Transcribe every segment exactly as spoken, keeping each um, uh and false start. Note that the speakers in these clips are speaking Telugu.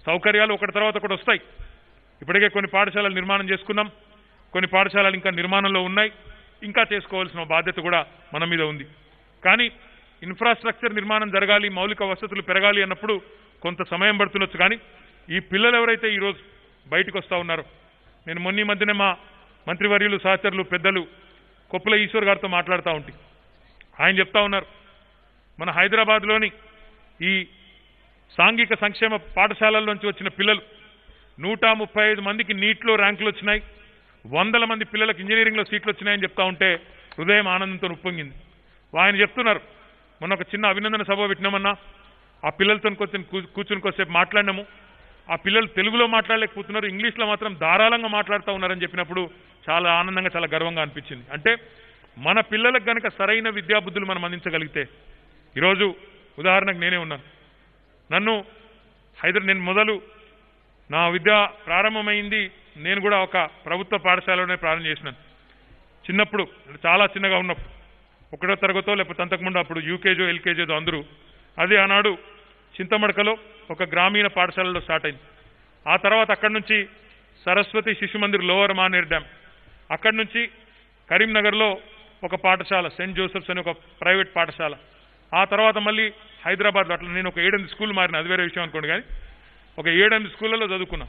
సౌకర్యాలు ఒకటి తర్వాత ఒకటి వస్తాయి. ఇప్పటికే కొన్ని పాఠశాలలు నిర్మాణం చేసుకున్నాం, కొన్ని పాఠశాలలు ఇంకా నిర్మాణంలో ఉన్నాయి, ఇంకా చేసుకోవాల్సిన బాధ్యత కూడా మన మీద ఉంది. కానీ ఇన్ఫ్రాస్ట్రక్చర్ నిర్మాణం జరగాలి, మౌలిక వసతులు పెరగాలి అన్నప్పుడు కొంత సమయం పడుతుండొచ్చు. కానీ ఈ పిల్లలు ఎవరైతే ఈరోజు బయటకు వస్తూ ఉన్నారో, నేను మొన్న మధ్యనే మా మంత్రివర్యులు సహచరులు పెద్దలు కొప్పుల ఈశ్వర్ గారితో మాట్లాడుతూ ఉంటే ఆయన చెప్తా ఉన్నారు, మన హైదరాబాద్లోని ఈ సాంఘిక సంక్షేమ పాఠశాలల్లోంచి వచ్చిన పిల్లలు నూట ముప్పై ఐదు మందికి నీట్లో ర్యాంకులు వచ్చినాయి, వందల మంది పిల్లలకు ఇంజనీరింగ్లో సీట్లు వచ్చినాయని చెప్తా ఉంటే హృదయం ఆనందంతో ఉప్పొంగింది. ఆయన చెప్తున్నారు, మొన్న ఒక చిన్న అభినందన సభ పెట్టినామన్నా, ఆ పిల్లలతో కొంచెం కూర్చుని కొద్దిసేపు మాట్లాడినాము, ఆ పిల్లలు తెలుగులో మాట్లాడలేకపోతున్నారు, ఇంగ్లీష్లో మాత్రం ధారాళంగా మాట్లాడుతూ ఉన్నారని చెప్పినప్పుడు చాలా ఆనందంగా చాలా గర్వంగా అనిపించింది. అంటే మన పిల్లలకు గనక సరైన విద్యాబుద్ధులు మనం అందించగలిగితే, ఈరోజు ఉదాహరణకు నేనే ఉన్నాను, నన్ను హైదరాబాద్ నేను మొదలు నా విద్య ప్రారంభమైంది నేను కూడా ఒక ప్రభుత్వ పాఠశాలలోనే ప్రారంభం చేసినాను. చిన్నప్పుడు చాలా చిన్నగా ఉన్నప్పుడు ఒకటో తరగతో లేకపోతే అంతకుముందు అప్పుడు యూకేజో ఎల్కేజీదో అందరూ, అదే ఆనాడు చింతమడకలో ఒక గ్రామీణ పాఠశాలలో స్టార్ట్ అయింది. ఆ తర్వాత అక్కడి నుంచి సరస్వతి శిశు మందిర్ లోవర్ మానేర్ డ్యామ్, అక్కడి నుంచి కరీంనగర్లో ఒక పాఠశాల సెయింట్ జోసెఫ్స్ అని ఒక ప్రైవేట్ పాఠశాల, ఆ తర్వాత మళ్ళీ హైదరాబాద్లో, అట్లా నేను ఒక ఏడెనిమిది స్కూల్ మారిన, అది వేరే విషయం అనుకోండి. కానీ ఒక ఏడెనిమిది స్కూళ్ళలో చదువుకున్నా.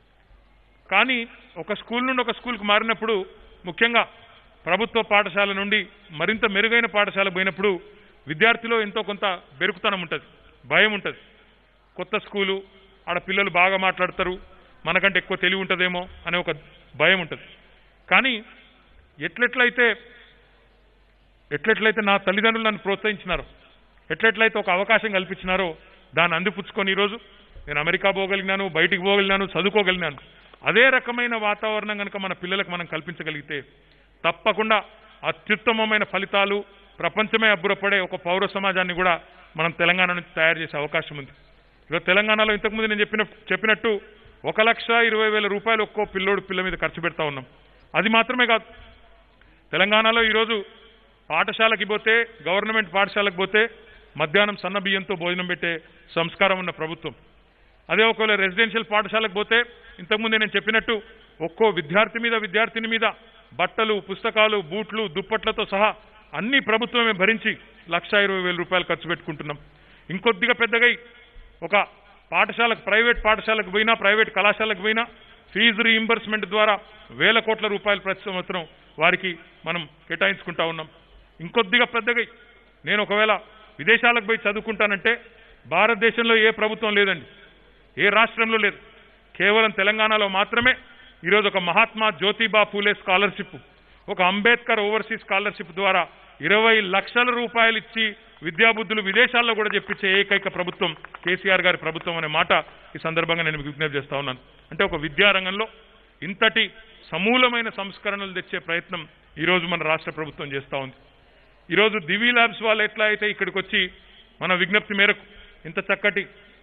కానీ ఒక స్కూల్ నుండి ఒక స్కూల్కి మారినప్పుడు, ముఖ్యంగా ప్రభుత్వ పాఠశాల నుండి మరింత మెరుగైన పాఠశాల పోయినప్పుడు విద్యార్థిలో ఎంతో కొంత బెరుకుతనం ఉంటుంది, భయం ఉంటుంది. కొత్త స్కూలు, ఆడ పిల్లలు బాగా మాట్లాడతారు, మనకంటే ఎక్కువ తెలివి ఉంటుందేమో అనే ఒక భయం ఉంటుంది. కానీ ఎట్లెట్లయితే ఎట్లెట్లయితే నా తల్లిదండ్రులు నన్ను ప్రోత్సహించినారో, ఎట్లెట్లయితే ఒక అవకాశం కల్పించినారో దాన్ని అందిపుచ్చుకొని ఈరోజు నేను అమెరికా పోగలిగినాను, బయటికి పోగలిగినాను, చదువుకోగలిగినాను. అదే రకమైన వాతావరణం కనుక మన పిల్లలకు మనం కల్పించగలిగితే తప్పకుండా అత్యుత్తమమైన ఫలితాలు, ప్రపంచమే అబ్బురపడే ఒక పౌర సమాజాన్ని కూడా మనం తెలంగాణ నుంచి తయారు చేసే అవకాశం ఉంది. ఈరోజు తెలంగాణలో ఇంతకుముందు నేను చెప్పిన చెప్పినట్టు ఒక లక్ష ఇరవై వేల రూపాయలు ఒక్కో పిల్లోడు పిల్ల మీద ఖర్చు పెడతా ఉన్నాం. అది మాత్రమే కాదు, తెలంగాణలో ఈరోజు పాఠశాలకి పోతే, గవర్నమెంట్ పాఠశాలకు పోతే మధ్యాహ్నం సన్న బియ్యంతో భోజనం పెట్టే సంస్కారం ఉన్న ప్రభుత్వం. అదే ఒకవేళ రెసిడెన్షియల్ పాఠశాలకు పోతే ఇంతకుముందే నేను చెప్పినట్టు ఒక్కో విద్యార్థి మీద విద్యార్థిని మీద బట్టలు, పుస్తకాలు, బూట్లు, దుప్పట్లతో సహా అన్ని ప్రభుత్వమే భరించి లక్ష ఇరవై వేల రూపాయలు ఖర్చు పెట్టుకుంటున్నాం. ఇంకొద్దిగా పెద్దగా ఒక పాఠశాలకు, ప్రైవేట్ పాఠశాలకు పోయినా, ప్రైవేట్ కళాశాలకు పోయినా ఫీజు రీయింబర్స్మెంట్ ద్వారా వేల కోట్ల రూపాయలు ప్రతి సంవత్సరం వారికి మనం కేటాయించుకుంటా ఉన్నాం. ఇంకొద్దిగా పెద్దగా నేను ఒకవేళ విదేశాలకు పోయి చదువుకుంటానంటే భారతదేశంలో ఏ ప్రభుత్వం లేదండి, ఏ రాష్ట్రంలో లేదు, కేవలం తెలంగాణలో మాత్రమే ఈరోజు ఒక మహాత్మా జ్యోతిబా ఫూలే స్కాలర్షిప్, ఒక అంబేద్కర్ ఓవర్సీస్ స్కాలర్షిప్ ద్వారా ఇరవై లక్షల రూపాయలు ఇచ్చి విద్యాబుద్ధులు విదేశాల్లో కూడా చెప్పించే ఏకైక ప్రభుత్వం కేసీఆర్ గారి ప్రభుత్వం అనే మాట ఈ సందర్భంగా నేను విజ్ఞప్తి చేస్తా ఉన్నాను. అంటే ఒక విద్యారంగంలో ఇంతటి సమూలమైన సంస్కరణలు తెచ్చే ప్రయత్నం ఈరోజు మన రాష్ట్ర ప్రభుత్వం చేస్తూ ఉంది. ఈరోజు దివి ల్యాబ్స్ వాళ్ళు ఎట్లా అయితే ఇక్కడికి వచ్చి మన విజ్ఞప్తి మేరకు ఇంత చక్కటి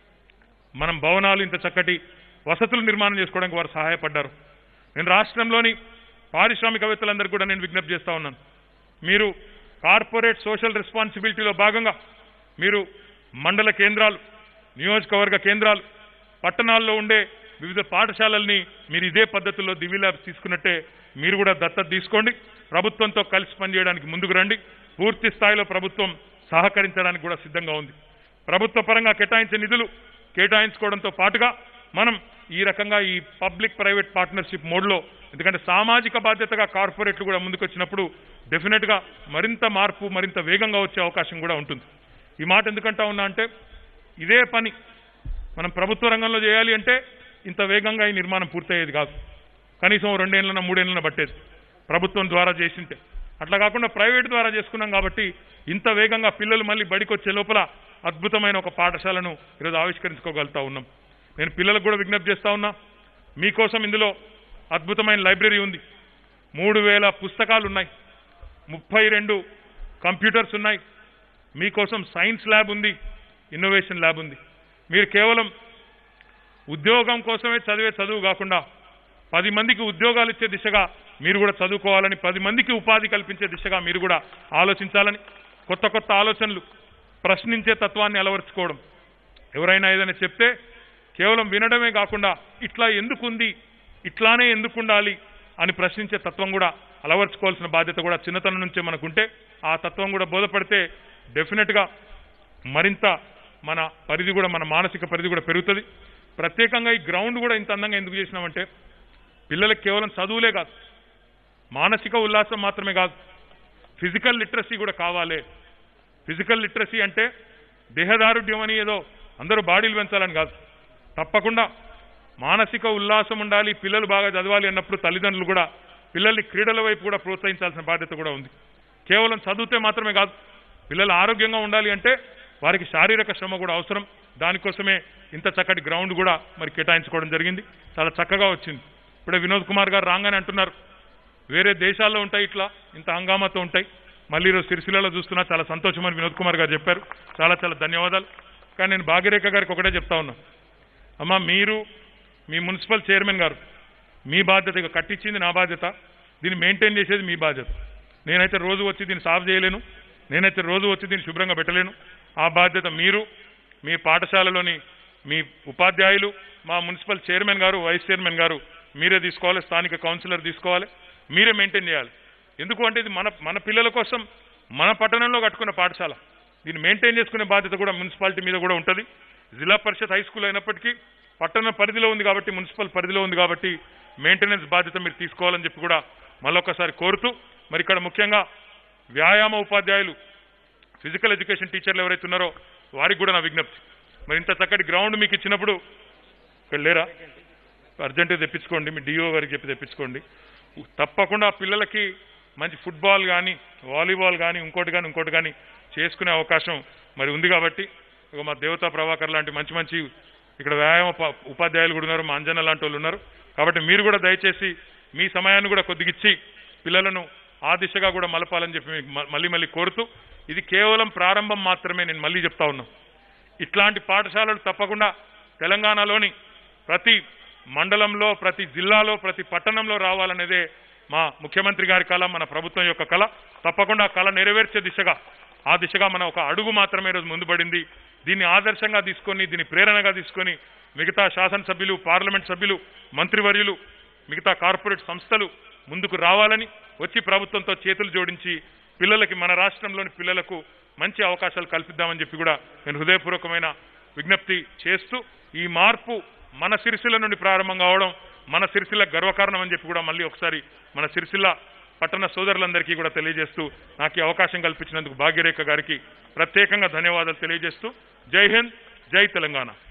మనం భవనాలు, ఇంత చక్కటి వసతులు నిర్మాణం చేసుకోవడానికి వారు సహాయపడ్డారు. నేను రాష్ట్రంలోని పారిశ్రామికవేత్తలందరికీ కూడా నేను విజ్ఞప్తి చేస్తా ఉన్నాను, మీరు కార్పొరేట్ సోషల్ రెస్పాన్సిబిలిటీలో భాగంగా మీరు మండల కేంద్రాలు, నియోజకవర్గ కేంద్రాలు, పట్టణాల్లో ఉండే వివిధ పాఠశాలల్ని మీరు ఇదే పద్ధతుల్లో దివి ల్యాబ్స్ తీసుకున్నట్టే మీరు కూడా దత్తత తీసుకోండి. ప్రభుత్వంతో కలిసి పనిచేయడానికి ముందుకు రండి. పూర్తి స్థాయిలో ప్రభుత్వం సహకరించడానికి కూడా సిద్ధంగా ఉంది. ప్రభుత్వ పరంగా కేటాయించే నిధులు కేటాయించుకోవడంతో పాటుగా మనం ఈ రకంగా ఈ పబ్లిక్ ప్రైవేట్ పార్ట్నర్షిప్ మోడ్లో, ఎందుకంటే సామాజిక బాధ్యతగా కార్పొరేట్లు కూడా ముందుకొచ్చినప్పుడు డెఫినెట్గా మరింత మార్పు, మరింత వేగంగా వచ్చే అవకాశం కూడా ఉంటుంది. ఈ మాట ఎందుకంటా ఉన్నా అంటే ఇదే పని మనం ప్రభుత్వ రంగంలో చేయాలి అంటే ఇంత వేగంగా ఈ నిర్మాణం పూర్తయ్యేది కాదు, కనీసం రెండేళ్లన మూడేళ్లన పట్టేది ప్రభుత్వం ద్వారా చేసింటే. అట్లా కాకుండా ప్రైవేట్ ద్వారా చేసుకున్నాం కాబట్టి ఇంత వేగంగా పిల్లలు మళ్ళీ బడికి వచ్చే లోపల అద్భుతమైన ఒక పాఠశాలను ఈరోజు ఆవిష్కరించుకోగలుగుతా ఉన్నాం. నేను పిల్లలకు కూడా విజ్ఞప్తి చేస్తా ఉన్నా, మీకోసం ఇందులో అద్భుతమైన లైబ్రరీ ఉంది, మూడు వేల పుస్తకాలు ఉన్నాయి, ముప్పై రెండు కంప్యూటర్స్ ఉన్నాయి, మీకోసం సైన్స్ ల్యాబ్ ఉంది, ఇన్నోవేషన్ ల్యాబ్ ఉంది. మీరు కేవలం ఉద్యోగం కోసమే చదివే చదువు కాకుండా పది మందికి ఉద్యోగాలు ఇచ్చే దిశగా మీరు కూడా చదువుకోవాలని, పది మందికి ఉపాధి కల్పించే దిశగా మీరు కూడా ఆలోచించాలని, కొత్త కొత్త ఆలోచనలు, ప్రశ్నించే తత్వాన్ని అలవర్చుకోవడం. ఎవరైనా ఏదైనా చెప్తే కేవలం వినడమే కాకుండా ఇట్లా ఎందుకుంది, ఇట్లానే ఎందుకు ఉండాలి అని ప్రశ్నించే తత్వం కూడా అలవర్చుకోవాల్సిన బాధ్యత కూడా చిన్నతనం నుంచే మనకుంటే, ఆ తత్వం కూడా బోధపడితే డెఫినెట్గా మరింత మన పరిధి కూడా, మన మానసిక పరిధి కూడా పెరుగుతుంది. ప్రత్యేకంగా ఈ గ్రౌండ్ కూడా ఇంత అందంగా ఎందుకు చేసినామంటే, పిల్లలకు కేవలం చదువులే కాదు, మానసిక ఉల్లాసం మాత్రమే కాదు, ఫిజికల్ లిటరసీ కూడా కావాలి. ఫిజికల్ లిటరసీ అంటే దేహదారుఢ్యం అని ఏదో అందరూ బాడీలు పెంచాలని కాదు, తప్పకుండా మానసిక ఉల్లాసం ఉండాలి, పిల్లలు బాగా చదవాలి అన్నప్పుడు తల్లిదండ్రులు కూడా పిల్లల్ని క్రీడల వైపు కూడా ప్రోత్సహించాల్సిన బాధ్యత కూడా ఉంది. కేవలం చదివితే మాత్రమే కాదు, పిల్లలు ఆరోగ్యంగా ఉండాలి అంటే వారికి శారీరక శ్రమ కూడా అవసరం. దానికోసమే ఇంత చక్కటి గ్రౌండ్ కూడా మరి కేటాయించుకోవడం జరిగింది. చాలా చక్కగా వచ్చింది. ఇప్పుడే వినోద్ కుమార్ గారు రాగానే అంటున్నారు, వేరే దేశాల్లో ఉంటాయి ఇట్లా ఇంత హంగామాతో ఉంటాయి, మళ్ళీ ఈరోజు సిరిసిల్లలో చూస్తున్నా, చాలా సంతోషమని వినోద్ కుమార్ గారు చెప్పారు. చాలా చాలా ధన్యవాదాలు. కానీ నేను భాగ్యరేఖ గారికి ఒకటే చెప్తా ఉన్నా, అమ్మ మీరు మీ మున్సిపల్ చైర్మన్ గారు మీ బాధ్యత, ఇక కట్టించింది నా బాధ్యత, దీన్ని మెయింటైన్ చేసేది మీ బాధ్యత. నేనైతే రోజు వచ్చి దీన్ని సాల్వ్ చేయలేను, నేనైతే రోజు వచ్చి దీన్ని శుభ్రంగా పెట్టలేను. ఆ బాధ్యత మీరు, మీ పాఠశాలలోని మీ ఉపాధ్యాయులు, మా మున్సిపల్ చైర్మన్ గారు, వైస్ చైర్మన్ గారు మీరే తీసుకోవాలి, స్థానిక కౌన్సిలర్ తీసుకోవాలి, మీరే మెయింటైన్ చేయాలి. ఎందుకు అంటే ఇది మన మన పిల్లల కోసం మన పట్టణంలో కట్టుకున్న పాఠశాల, దీన్ని మెయింటైన్ చేసుకునే బాధ్యత కూడా మున్సిపాలిటీ మీద కూడా ఉంటుంది. జిల్లా పరిషత్ హై స్కూల్ అయినప్పటికీ పట్టణ పరిధిలో ఉంది కాబట్టి, మున్సిపల్ పరిధిలో ఉంది కాబట్టి మెయింటెనెన్స్ బాధ్యత మీరు తీసుకోవాలని చెప్పి కూడా మళ్ళొక్కసారి కోరుతూ, మరి ఇక్కడ ముఖ్యంగా వ్యాయామ ఉపాధ్యాయులు, ఫిజికల్ ఎడ్యుకేషన్ టీచర్లు ఎవరైతే ఉన్నారో వారికి కూడా నా విజ్ఞప్తి, మరి ఇంత చక్కటి గ్రౌండ్ మీకు ఇచ్చినప్పుడు ఇక్కడ లేరా, అర్జెంటుగా తెప్పించుకోండి, మీ డిఓ గారికి చెప్పి తెప్పించుకోండి. తప్పకుండా పిల్లలకి మంచి ఫుట్బాల్ కానీ, వాలీబాల్ కానీ, ఇంకోటి కానీ ఇంకోటి కానీ చేసుకునే అవకాశం మరి ఉంది కాబట్టి, ఇక మా దేవతా ప్రభాకర్ లాంటి మంచి మంచి ఇక్కడ వ్యాయామ ఉపాధ్యాయులు కూడా ఉన్నారు, మా అంజన లాంటి వాళ్ళు ఉన్నారు. కాబట్టి మీరు కూడా దయచేసి మీ సమయాన్ని కూడా కొద్దిగిచ్చి పిల్లలను ఆ దిశగా కూడా మలపాలని చెప్పి మళ్ళీ మళ్ళీ కోరుతూ, ఇది కేవలం ప్రారంభం మాత్రమే. నేను మళ్ళీ చెప్తా ఉన్నాను, ఇట్లాంటి పాఠశాలలు తప్పకుండా తెలంగాణలోని ప్రతి మండలంలో, ప్రతి జిల్లాలో, ప్రతి పట్టణంలో రావాలనేదే మా ముఖ్యమంత్రి గారి కళ, మన ప్రభుత్వం యొక్క కళ. తప్పకుండా కళ నెరవేర్చే దిశగా, ఆ దిశగా మనం ఒక అడుగు మాత్రమే రోజు ముందు పడింది. దీన్ని ఆదర్శంగా తీసుకొని, దీన్ని ప్రేరణగా తీసుకొని మిగతా శాసనసభ్యులు, పార్లమెంట్ సభ్యులు, మంత్రివర్యులు, మిగతా కార్పొరేట్ సంస్థలు ముందుకు రావాలని, వచ్చి ప్రభుత్వంతో చేతులు జోడించి పిల్లలకి, మన రాష్ట్రంలోని పిల్లలకు మంచి అవకాశాలు కల్పిద్దామని చెప్పి కూడా నేను హృదయపూర్వకమైన విజ్ఞప్తి చేస్తూ, ఈ మార్పు మన సిరిసిల్ల నుండి ప్రారంభం కావడం మన సిరిసిల్ల గర్వకారణం అని చెప్పి కూడా మళ్ళీ ఒకసారి మన సిరిసిల్ల పట్టణ సోదరులందరికీ కూడా తెలియజేస్తూ, నాకు ఈ అవకాశం కల్పించినందుకు భాగ్యరేఖ గారికి ప్రత్యేకంగా ధన్యవాదాలు తెలియజేస్తూ, జై హింద్, జై తెలంగాణ.